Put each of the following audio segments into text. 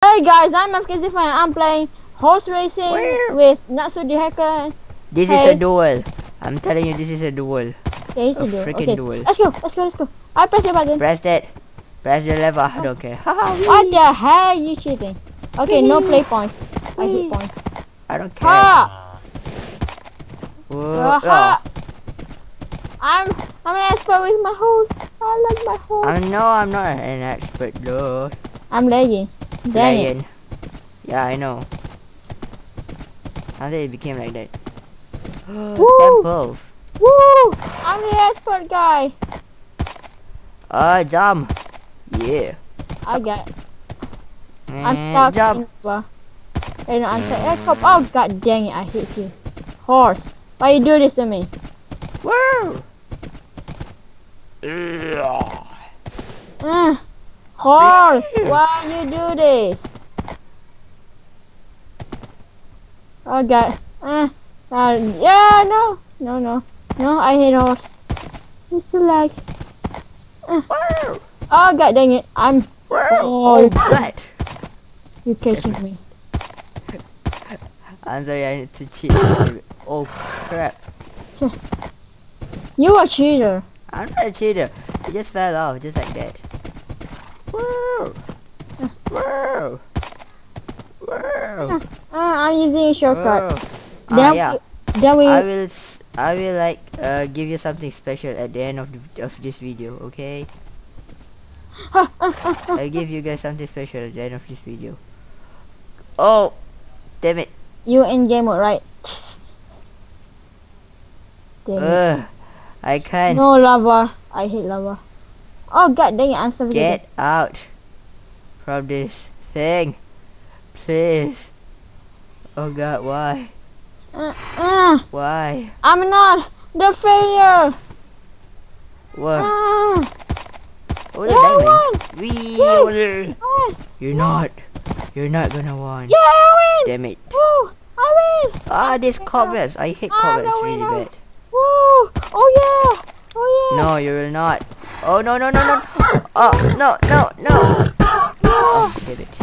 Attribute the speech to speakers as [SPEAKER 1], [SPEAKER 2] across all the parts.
[SPEAKER 1] Hey guys, I'm FKZ and I'm playing horse racing with Natsu the Hacker.
[SPEAKER 2] This is a duel. I'm telling you, this is a duel.
[SPEAKER 1] Yeah, it's a duel.
[SPEAKER 2] Freaking
[SPEAKER 1] Okay,
[SPEAKER 2] duel.
[SPEAKER 1] let's go. I press the button.
[SPEAKER 2] Press that. Press the lever. I don't care.
[SPEAKER 1] What the hell you cheating? Okay, no play points. I hate points.
[SPEAKER 2] I don't care.
[SPEAKER 1] I'm an expert with my horse. I like my horse.
[SPEAKER 2] I'm not an expert though.
[SPEAKER 1] I'm lagging. Dang it.
[SPEAKER 2] Yeah, I know. How did it became like that? Temples.
[SPEAKER 1] Woo! I'm the expert guy.
[SPEAKER 2] Jump. Yeah.
[SPEAKER 1] I got it. I'm stuck
[SPEAKER 2] jump.
[SPEAKER 1] in I'm stuck. Oh god dang it, I hate you. Horse. Why you do this to me?
[SPEAKER 2] Woo!
[SPEAKER 1] Horse, why you do this? Oh god. Yeah, no, I hate horse. It's too lag. Oh god dang it,
[SPEAKER 2] Oh god!
[SPEAKER 1] You catching me.
[SPEAKER 2] I'm sorry, I need to cheat. Oh crap.
[SPEAKER 1] You a cheater.
[SPEAKER 2] I'm not a cheater. It just fell off, just like that. Whoa! Whoa! Whoa!
[SPEAKER 1] I'm using a shortcut.
[SPEAKER 2] Yeah.
[SPEAKER 1] Then
[SPEAKER 2] I will like give you something special at the end of this video, okay? I'll give you guys something special at the end of this video. Oh, damn it!
[SPEAKER 1] You in game mode, right? Damn it.
[SPEAKER 2] I can't.
[SPEAKER 1] No lava. I hate lava. Oh god dang it, I'm suffocating.
[SPEAKER 2] Get out from this thing, please. Oh god, why? Why?
[SPEAKER 1] I'm not the failure.
[SPEAKER 2] What? Oh,
[SPEAKER 1] yeah, I won.
[SPEAKER 2] Yes. You're not gonna win.
[SPEAKER 1] Yeah, I win.
[SPEAKER 2] Damn it.
[SPEAKER 1] Woo, I win.
[SPEAKER 2] These cobwebs. I hate cobwebs really bad.
[SPEAKER 1] Woo. Oh yeah.
[SPEAKER 2] No, you will not. Oh no. Oh no. Oh, damn it.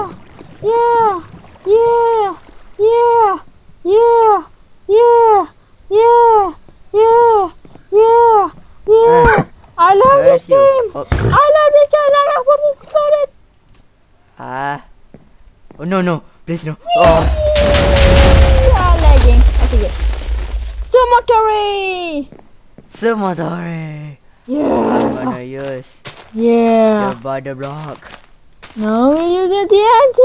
[SPEAKER 1] Yeah. I love this game.
[SPEAKER 2] Oh.
[SPEAKER 1] I love this game. I have participated.
[SPEAKER 2] Oh no, please no. Oh.
[SPEAKER 1] Yeah, lagging. Okay, good.
[SPEAKER 2] Sumotori.
[SPEAKER 1] Yeah.
[SPEAKER 2] I'm gonna use
[SPEAKER 1] the
[SPEAKER 2] butter block.
[SPEAKER 1] No, we use the TNT.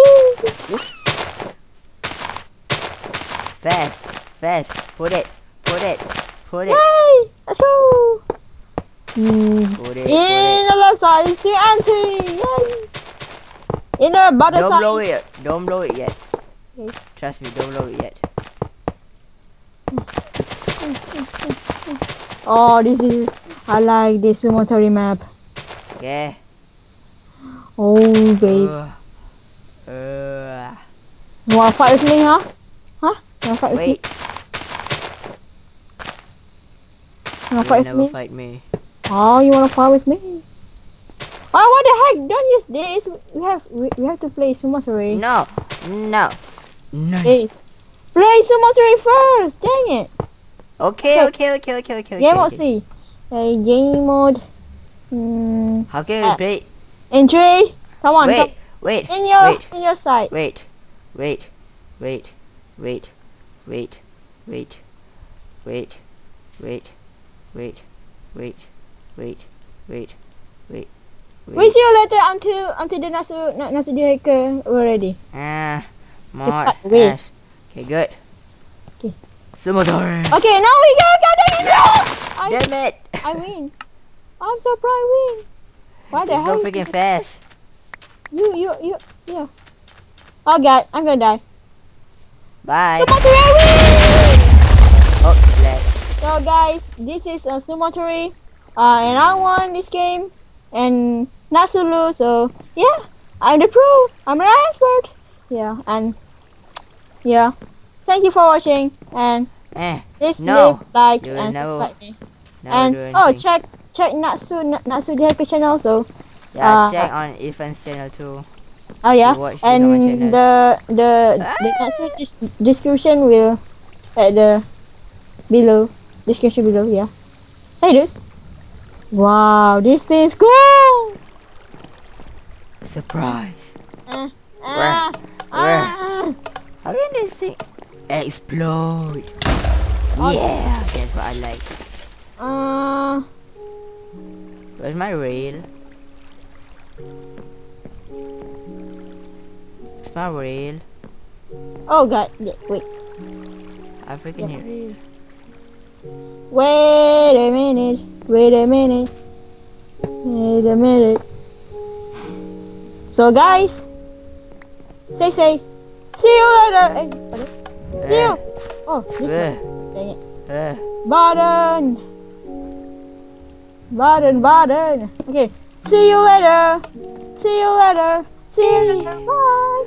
[SPEAKER 2] Fast. Put it.
[SPEAKER 1] Hey, let's go.
[SPEAKER 2] Put it.
[SPEAKER 1] In the left side is TNT. Yay. In the butter side.
[SPEAKER 2] Don't blow it yet.
[SPEAKER 1] Okay.
[SPEAKER 2] Trust me, don't blow it yet.
[SPEAKER 1] Oh, I like this Sumotori map.
[SPEAKER 2] Yeah.
[SPEAKER 1] Oh, babe. You wanna fight with me, huh? You wanna fight with me? You wanna fight with me?
[SPEAKER 2] Fight me.
[SPEAKER 1] Oh, you wanna fight with me? Oh, what the heck? Don't use this. We have to play Sumotori.
[SPEAKER 2] No.
[SPEAKER 1] Please. Play Sumotori first. Dang it.
[SPEAKER 2] Okay.
[SPEAKER 1] Game mode C. Game mode.
[SPEAKER 2] How can we play?
[SPEAKER 1] In 3. Come on.
[SPEAKER 2] Wait.
[SPEAKER 1] In your side.
[SPEAKER 2] Wait.
[SPEAKER 1] We see you later until the Natsu the Hacker already.
[SPEAKER 2] More.
[SPEAKER 1] Wait.
[SPEAKER 2] Okay, good.
[SPEAKER 1] Okay.
[SPEAKER 2] Sumotori.
[SPEAKER 1] Okay, now we go.
[SPEAKER 2] Damn it!
[SPEAKER 1] I win. I'm surprised I win. Why the
[SPEAKER 2] It's
[SPEAKER 1] hell?
[SPEAKER 2] so freaking fast.
[SPEAKER 1] Yeah. Oh god, I'm gonna die.
[SPEAKER 2] Bye.
[SPEAKER 1] Sumotori, I win!
[SPEAKER 2] Oh, let's.
[SPEAKER 1] So guys, this is a Sumotori. And I won this game. And Natsu lose, so yeah. I'm the pro. I'm an expert. Yeah, and yeah. Thank you for watching, and please leave like and subscribe me. And check Natsu the Hacker channel. So
[SPEAKER 2] yeah, check on Ivan's channel too.
[SPEAKER 1] Oh yeah,
[SPEAKER 2] watch this on my
[SPEAKER 1] and
[SPEAKER 2] channel.
[SPEAKER 1] the answer description will at the below description below. Yeah. Hey, dudes. Wow, this thing is cool.
[SPEAKER 2] Surprise!
[SPEAKER 1] Uh,
[SPEAKER 2] Where?
[SPEAKER 1] ah.
[SPEAKER 2] How can this thing explode?
[SPEAKER 1] Oh.
[SPEAKER 2] Yeah, that's what I like.
[SPEAKER 1] Uh,
[SPEAKER 2] Where's my rail? Where's my rail?
[SPEAKER 1] oh god, yeah, wait.
[SPEAKER 2] I freaking need rail.
[SPEAKER 1] Wait a minute. Wait a minute. Wait a minute. So guys, say see you later. See you. Oh, this one. Dang it. Button. Button. Okay. See you later. See you later. See you later. Bye.